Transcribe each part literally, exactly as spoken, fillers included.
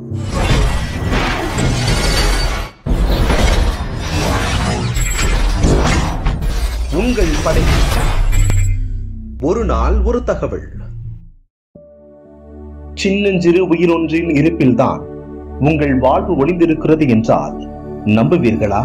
உங்கள் படை. ஒரு நாள் ஒரு தகவல். சின்னஞ்சிறு உயிரொன்றின் இருப்பில்தான் உங்கள் வாழ்வு ஒளிந்திருக்கிறது என்றால் நம்புவீர்களா?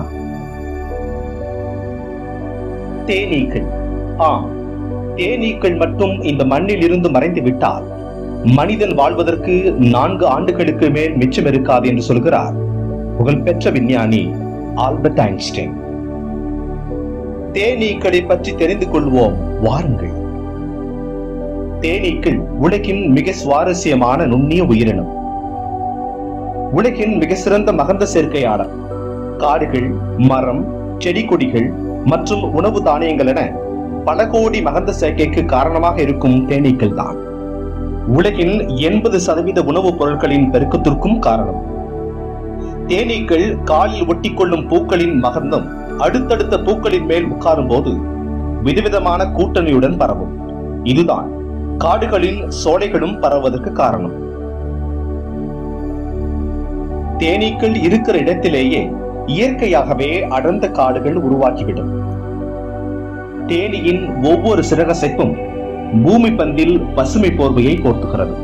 தேனீக்கள். ஆம், தேனீக்கள் மட்டும் இந்த மண்ணில் இருந்து மறைந்து விட்டால் மனிதன் வாழ்வதற்கு நான்கு ஆண்டுகளுக்கு மேல் மிச்சம் இருக்காது என்று சொல்கிறார் புகழ்பெற்ற விஞ்ஞானி ஆல்பர்ட் ஐன்ஸ்டைன். தேனீக்களை பற்றி தெரிந்து கொள்வோம் வாருங்கள். தேனீக்கள் உலகின் மிக சுவாரஸ்யமான நுண்ணிய உயிரினம். உலகின் மிக சிறந்த மகந்த சேர்க்கையாளர். காடுகள், மரம், செடி கொடிகள் மற்றும் உணவு தானியங்கள் என பல கோடி மகந்த சேர்க்கைக்கு காரணமாக இருக்கும் தேனீக்கள் தான் உலகின் எண்பது சதவீத உணவுப் பொருட்களின் பெருக்கத்திற்கும் காரணம். தேனீக்கள் காலில் ஒட்டிக்கொள்ளும் பூக்களின் மகந்தம் அடுத்தடுத்த பூக்களின் மேல் உட்காரும் போது விதவிதமான கூட்டணியுடன் பரவும். இதுதான் காடுகளின் சோலைகளும் பரவுவதற்கு காரணம். தேனீக்கள் இருக்கிற இடத்திலேயே இயற்கையாகவே அடர்ந்த காடுகள் உருவாக்கிவிடும். தேனீயின் ஒவ்வொரு சிறகசைப்பும் பூமி பந்தில் பசுமை போர்வையை போர்த்துகிறது.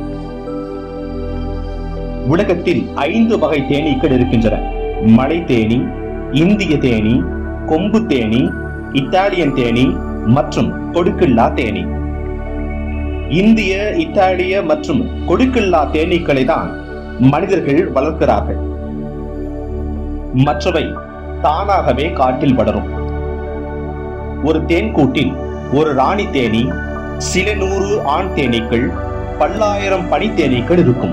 உலகத்தில் ஐந்து வகை தேனீக்கள் இருக்கின்றன. மலை தேனி, இந்திய தேனி, கொம்பு தேனி, இத்தாலியன் தேனி மற்றும் கொடுக்கில்லா தேனி. இந்திய, இத்தாலிய மற்றும் கொடுக்கில்லா தேனீக்களை தான் மனிதர்கள் வளர்க்கிறார்கள். மற்றவை தானாகவே காட்டில் வளரும். ஒரு தேன்கூட்டில் ஒரு ராணி தேனி, சில நூறு ஆண் தேனீக்கள், பல்லாயிரம் பனி தேனீக்கள் இருக்கும்.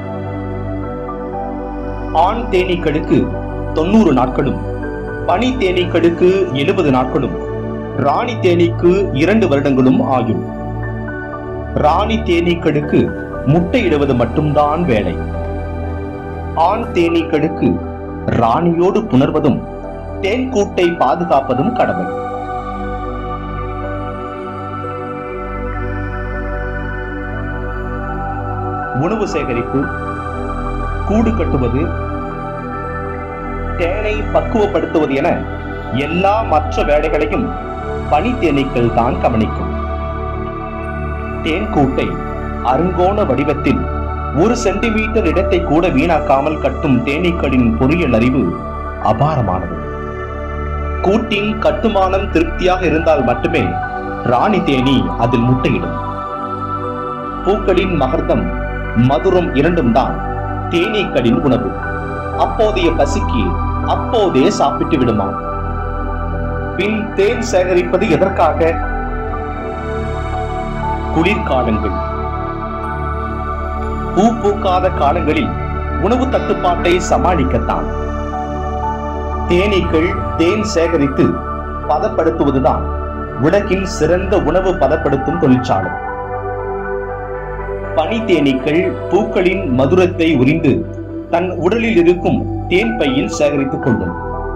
ஆண் தேனீக்களுக்கு தொண்ணூறு நாட்களும், பனி தேனீக்களுக்கு எழுபது நாட்களும், ராணி தேனீக்கு இரண்டு வருடங்களும் ஆகும். ராணி தேனீக்களுக்கு முட்டையிடுவது மட்டும்தான் வேலை. ஆண் தேனீக்களுக்கு ராணியோடு புணர்வதும் தேன்கூட்டை பாதுகாப்பதும் கடமை. உணவு சேகரிப்பு, கூடு கட்டுவது, தேனை பக்குவப்படுத்துவது என எல்லா மற்ற வேலைகளையும் பனி தேனீக்கள் தான் கவனிக்கும். தேன்கூட்டை அருங்கோண வடிவத்தில் ஒரு சென்டிமீட்டர் இடத்தை கூட வீணாக்காமல் கட்டும் தேனீக்களின் பொறியியல் அறிவு அபாரமானது. கூட்டின் கட்டுமானம் திருப்தியாக இருந்தால் மட்டுமே ராணி தேனி அதில் முட்டையிடும். பூக்களின் மகர்தம், மதுரம் இரண்டும் தான் தேனீக்களின் உணவு. அப்போதைய பசிக்கு அப்போதே சாப்பிட்டு விடுமா. பின் தேன் சேகரிப்பது எதற்காக? குளிர்காலங்கள். பூ பூக்காத காலங்களில் உணவு தட்டுப்பாட்டை சமாளிக்கத்தான். தேனீக்கள் தேன் சேகரித்து பதப்படுத்துவதுதான் உலகின் சிறந்த உணவு பதப்படுத்தும் தொழிற்சாலை. பனி தேனீக்கள் பூக்களின் மதுரத்தை உறிந்து தன் உடலில் இருக்கும் தேன் பையில் சேகரித்துக் கொள்ளும்.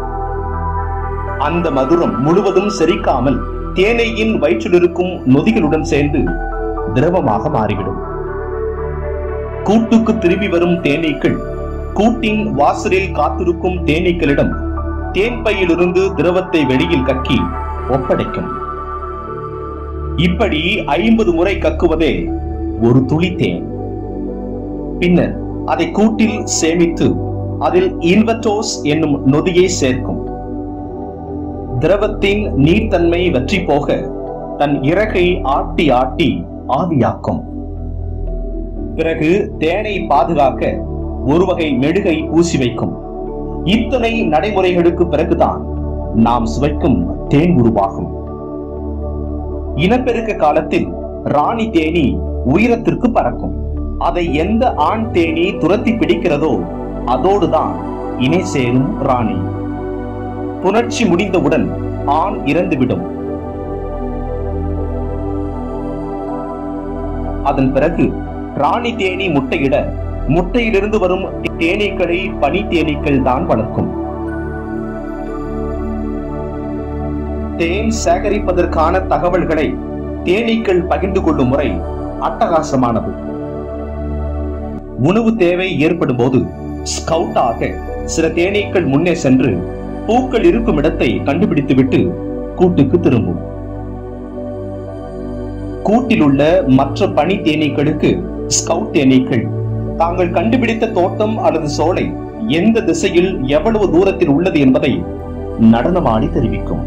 அந்த மதுரம் முழுவதும் செரிக்காமல் தேனீயின் வயிற்றில் இருக்கும் நொதிகளுடன் சேர்ந்து திரவமாக மாறிவிடும். கூட்டுக்கு திரும்பி வரும் தேனீக்கள் கூட்டின் வாசலில் காத்திருக்கும் தேனீக்களிடம் தேன் பையிலிருந்து திரவத்தை வெளியில் கக்கி ஒப்படைக்கும். இப்படி ஐம்பது முறை கக்குவதே ஒரு துளி தேன். பின்னர் அதை கூட்டில் சேமித்து அதில் இன்வெர்டோஸ் என்னும் நொதியை சேர்க்கும். திரவத்தின் நீர்த்தன்மை வற்றி போக தன் இறகை ஆட்டி ஆட்டி ஆவியாக்கும். பிறகு தேனை பாதுகாக்க ஒரு வகை மெழுகை பூசி வைக்கும். இத்தனை நடைமுறைகளுக்கு பிறகுதான் நாம் சுவைக்கும் தேன் உருவாகும். இனப்பெருக்க காலத்தில் ராணி தேனி உயரத்திற்கு பறக்கும். அதை எந்த ஆண் தேனி துரத்தி பிடிக்கிறதோ அதோடுதான் இணை சேரும் ராணி. புணர்ச்சி முடிந்தவுடன் ஆண் இறந்துவிடும். அதன் பிறகு ராணி தேனி முட்டையிட முட்டையிலிருந்து வரும் தேனீக்களை பனி தேனீக்கள் தான் வளர்க்கும். தேன் சேகரிப்பதற்கான தகவல்களை தேனீக்கள் பகிர்ந்து கொள்ளும் முறை அட்டகாசமானது. உணவு தேவை ஏற்படும் போது ஸ்கவுட்டாக சில தேனீக்கள் முன்னே சென்று பூக்கள் இருக்கும் இடத்தை கண்டுபிடித்துவிட்டு கூட்டுக்கு திரும்பும். கூட்டில் உள்ள மற்ற பனி தேனீக்களுக்கு ஸ்கவுட் தேனீக்கள் தாங்கள் கண்டுபிடித்த தோட்டம் அல்லது சோலை எந்த திசையில் எவ்வளவு தூரத்தில் உள்ளது என்பதை நடனமாடி தெரிவிக்கும்.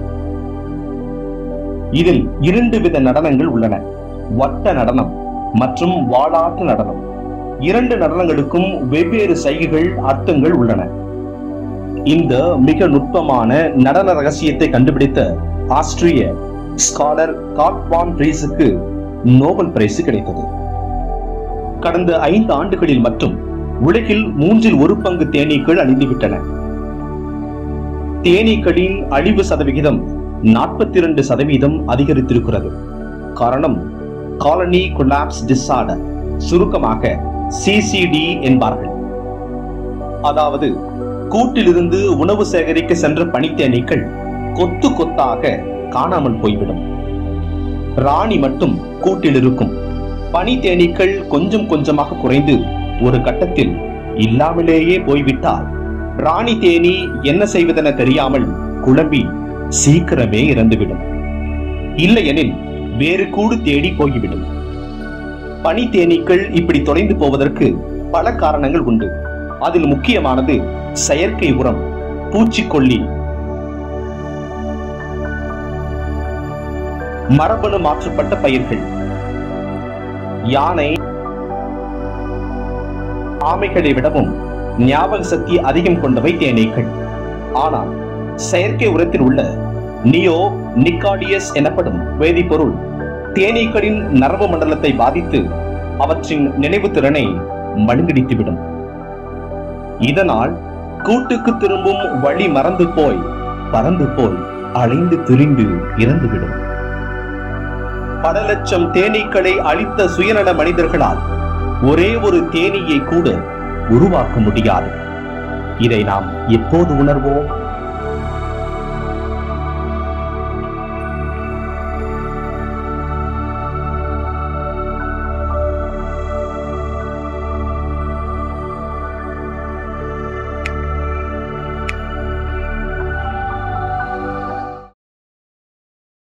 இதில் இரண்டு வித நடனங்கள் உள்ளன, வட்ட நடனம் மற்றும் வாளாட்டு நடனம். இரண்டு நடனங்களுக்கும் வெவ்வேறு சைகைகள், அர்த்தங்கள் உள்ளன. இந்த மிக நுட்பமான நடன ரகசியத்தை கண்டுபிடித்த ஆஸ்திரிய ஸ்காலர் கார்ல் வான் ட்ரீஸுக்கு நோபல் பரிசு கிடைத்தது. கடந்த ஐந்து ஆண்டுகளில் மட்டும் உலகில் மூன்றில் ஒரு பங்கு தேனீக்கள் அழிந்துவிட்டன. தேனீக்களின் அழிவு சதவிகிதம் நாற்பத்தி இரண்டு சதவீதம் அதிகரித்திருக்கிறது. காரணம் காலனி கொலாப்ஸ் டிஸார்டர், சுருக்கமாக சி சி டி என்பார்கள். அதாவது கூட்டிலிருந்து உணவு சேகரிக்க சென்ற பனித்தேனீக்கள் கொத்து கொத்தாக காணாமல் போய்விடும். ராணி மட்டும் கூட்டில் இருக்கும். பனி தேனீக்கள் கொஞ்சம் கொஞ்சமாக குறைந்து ஒரு கட்டத்தில் இல்லாமலேயே போய்விட்டால் ராணி தேனி என்ன செய்வதென தெரியாமல் குழம்பி சீக்கிரமே இறந்துவிடும். இல்லையெனில் வேறு கூடு தேடி போய்விடும். பனி தேனீக்கள் இப்படி தொலைந்து போவதற்கு பல காரணங்கள் உண்டு. அதில் முக்கியமானது செயற்கை உரம், பூச்சிக்கொல்லி, மரபணு மாற்றப்பட்ட பயிர்கள். யானை ஆமைகளை விடவும் ஞாபக சக்தி அதிகம் கொண்டவை தேனீக்கள். ஆனால் செயற்கை உரத்தில் உள்ள நியோ நிக்காடியஸ் எனப்படும் வேதிப்பொருள் தேனீக்களின் நரம்பு மண்டலத்தை பாதித்து அவற்றின் நினைவு திறனை மழுங்கடித்துவிடும். இதனால் கூட்டுக்கு திரும்பும் வழி மறந்து போய் பறந்து போய் அலைந்து திரிந்து இறந்துவிடும். பல லட்சம் தேனீக்களை அழித்த சுயநல மனிதர்களால் ஒரே ஒரு தேனீயை கூட உருவாக்க முடியாது. இதை நாம் எப்போது உணர்வோம்?